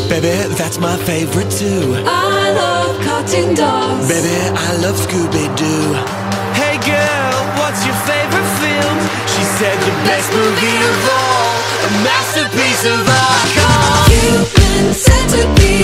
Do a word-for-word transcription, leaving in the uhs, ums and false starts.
Baby, that's my favorite too. I love cartoon dogs. Baby, I love Scooby-Doo. Hey girl, what's your favorite film? She said the best movie of all, a masterpiece of art called Human centipede.